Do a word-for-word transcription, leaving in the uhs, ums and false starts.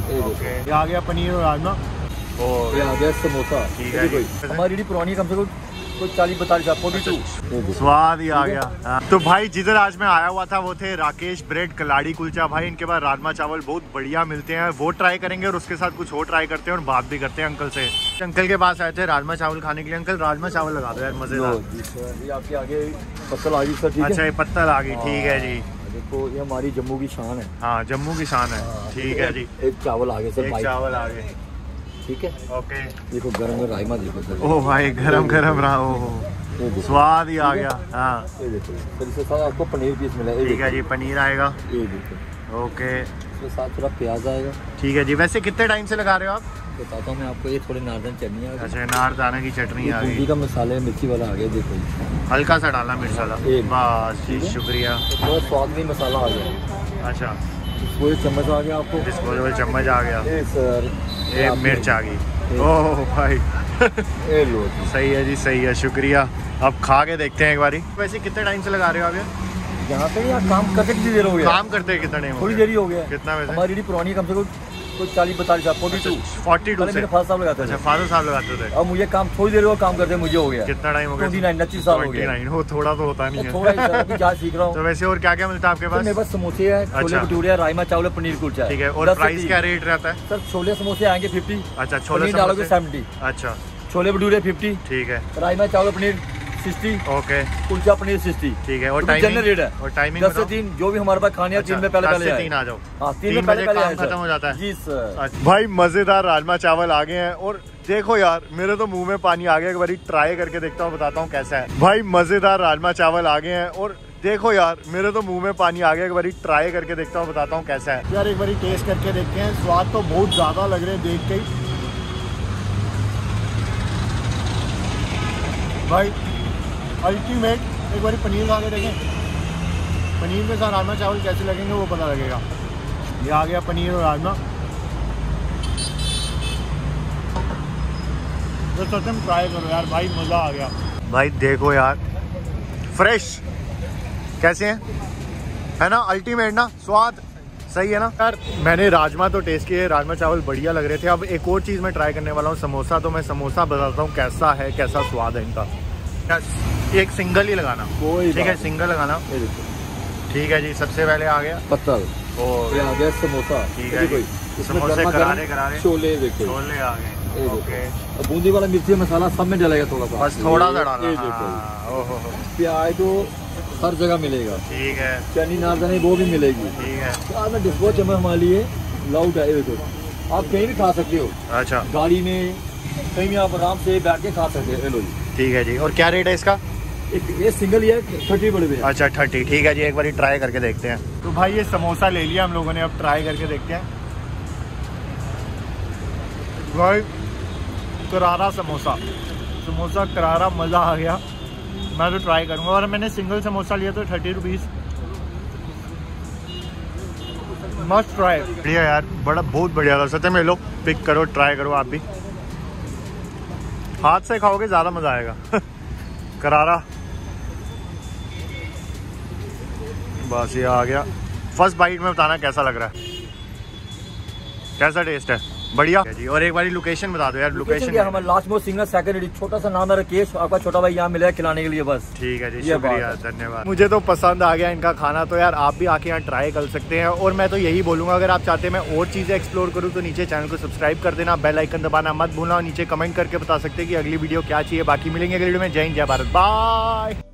Okay, ये आ गया पनीर और राजमा और ये आ गया समोसा। ठीक है, हमारी पुरानी कम से कम कुछ चालीस बतालीस फोर्टी टू स्वाद ही आ गया। तो भाई जिधर आज मैं आया हुआ था वो थे राकेश ब्रेड कलाड़ी कुलचा। भाई इनके पास राजमा चावल बहुत बढ़िया मिलते हैं, वो ट्राई करेंगे और उसके साथ कुछ और ट्राई करते हैं और बात भी करते हैं अंकल से। अंकल के पास आए थे राजमा चावल खाने के लिए। अंकल राजमा चावल लगा दो यार, मजेदार। आपके आगे पत्तल आ गई सर। अच्छा, ये पत्तल आ गई, ठीक है जी। देखो ये हमारी जम्मू की शान है। हाँ, जम्मू की शान है, ठीक है जी। एक चावल आ गए सर, एक चावल आ गए, ठीक है। ओके, देखो गरम गरम राजमा देखो सर। ओ भाई गरम गरम रहा, ओ स्वाद ही आ गया। हाँ, ये देखो सर, इसके साथ आपको पनीर पीस मिला है। ठीक है जी, पनीर आएगा, ये देखो। ओके, इसके साथ थोड़ा प्याज आएगा। ठीक है जी। वैसे कितने टाइम से लगा रहे हो आप? बताता हूँ मैं आपको। ये थोड़ी नारदाना चटनी है। अच्छा, नारदाना की चटनी आ गई। का मसाले मिर्ची वाला आ गया, देखो हल्का सा डालना मिर्च वाला, बस जी, शुक्रिया। थोड़ा स्वाद में मसाला आ गया। अच्छा, कोई चम्मच आ गया आपको, डिस्पोजेबल चम्मच आ गया। ए सर, ये मिर्च आ गई। ओह भाई ए लो, सही है जी, सही है, शुक्रिया। अब खा के देखते हैं एक बारी। वैसे कितने टाइम से लगा रहे हो आप ये? यहाँ पे यार काम करते कितनी देर हो गया? काम करते कितना टाइम? थोड़ी देर ही हो गया। कितना वैसे? हमारी पुरानी कम से कम कुछ चालीस बतालीस फोर्टी टू फोर्टी टू मेरे फादर साहब लगाते थे। अच्छा, फादर साहब लगाते थे। अब मुझे काम थोड़ी देर हो काम करते मुझे हो गया। कितना टाइम हो गया? उनतीस साल हो गया। हो, थोड़ा तो होता नहीं है, थोड़ा ही जहाँ सीख रहा हूँ। तो वैसे और क्या क्या मिलता है आपके पास? मेरे पास समोसे है, छोले भटूरे, राजमा चावल, पनीर कुलचा। ठीक है, और प्राइस क्या रेट रहता है सर? छोले समोसे आएंगे फिफ्टी। अच्छा, छोले डालोगे सेवेंटी। अच्छा, छोले भटूरे फिफ्टी। ठीक है, राजमा चावल paneer sixty. Okay, kulcha paneer sixty. ठीक है, और टाइमिंग रेट है। और टाइमिंग दस से तीन जो भी हमारे पास खाने तीन में पहले पहले तीन आ जाओ। हाँ, तीन में पहले पहले खत्म हो जाता है जी सर। भाई मजेदार राजमा चावल आ गए हैं और देखो यार मेरे तो मुंह में पानी आ गया। एक बारी ट्राई करके देखता हूँ, बताता हूँ कैसा है। भाई मजेदार राजमा चावल आ गए हैं और देखो यार मेरे तो मुंह में पानी आ गया। एक बारी ट्राई करके देखता हूँ, बताता हूँ कैसा है। यार एक बारी टेस्ट करके देखते हैं। स्वाद तो बहुत ज्यादा लग रहे हैं देख के ही। भाई अल्टीमेट। एक बारी पनीर खा के देखें, पनीर के साथ राजमा चावल कैसे लगेंगे वो पता लगेगा। ये आ गया पनीर और राजमा, तो सच में ट्राई करो यार भाई, मज़ा आ गया। भाई देखो यार फ्रेश कैसे हैं, है ना? अल्टीमेट ना, स्वाद सही है ना यार। मैंने राजमा तो टेस्ट किए, राजमा चावल बढ़िया लग रहे थे। अब एक और चीज़ मैं ट्राई करने वाला हूँ, समोसा। तो मैं समोसा बताता हूँ कैसा है, कैसा स्वाद है इनका। एक सिंगल ही लगाना, ठीक है, सिंगल लगाना। ठीक है जी, सबसे पहले आ गया पत्तल और आ गया समोसा। ठीक है जी, समोसे करारे करारे। छोले देखो, छोले आ गए, ओके। बूंदी वाला मिर्ची मसाला सब में डलेगा थोड़ा सा, बस थोड़ा सा डालना। ओहो, प्याज तो हर जगह मिलेगा, ठीक है। चनी नारदाने वो भी मिलेगी, ठीक है। आज मैं डिस्पो चम्मच हमारे लिए लाउड है, देखो आप कहीं भी खा सकते हो। अच्छा, गाड़ी में कहीं भी आप आराम से बैठ के खा सकते हो। ठीक है जी, और क्या रेट है इसका? ये सिंगल ही है, थर्टी बड़े में। अच्छा, थर्टी, ठीक है जी। एक बार ट्राई करके देखते हैं। तो भाई ये समोसा ले लिया हम लोगों ने, अब ट्राई करके देखते हैं। भाई करारा समोसा, समोसा करारा, मज़ा आ गया। मैं तो ट्राई करूँगा। और मैंने सिंगल समोसा लिया तो थर्टी रुपीज़। मस्ट ट्राई, बढ़िया यार, बड़ा बहुत बढ़िया था सच में। लो पिक करो, ट्राई करो आप भी। हाथ से खाओगे ज़्यादा मज़ा आएगा। करारा, बस ये आ गया। फर्स्ट बाइट में बताना कैसा लग रहा है, कैसा टेस्ट है? बढ़िया जी। और एक बारी लोकेशन बता दो यार। लोकेशन हमारा लास्ट मोस्ट सिंगल सेकंड, छोटा सा नाम है राकेश, आपका छोटा भाई यहाँ मिलेगा खिलाने के लिए बस। ठीक है जी, शुक्रिया, धन्यवाद। मुझे तो पसंद आ गया इनका खाना, तो यार आप भी आके यहाँ ट्राई कर सकते हैं। और मैं तो यही बोलूँगा, अगर आप चाहते हैं मैं और चीज़ें एक्सप्लोर करूँ तो नीचे चैनल को सब्सक्राइब कर देना, बेल आइकन दबाना मत भूलना, और नीचे कमेंट करके बता सकते हैं कि अगली वीडियो क्या चाहिए। बाकी मिलेंगे अगली वीडियो में। जय हिंद, जय भारत, बाय।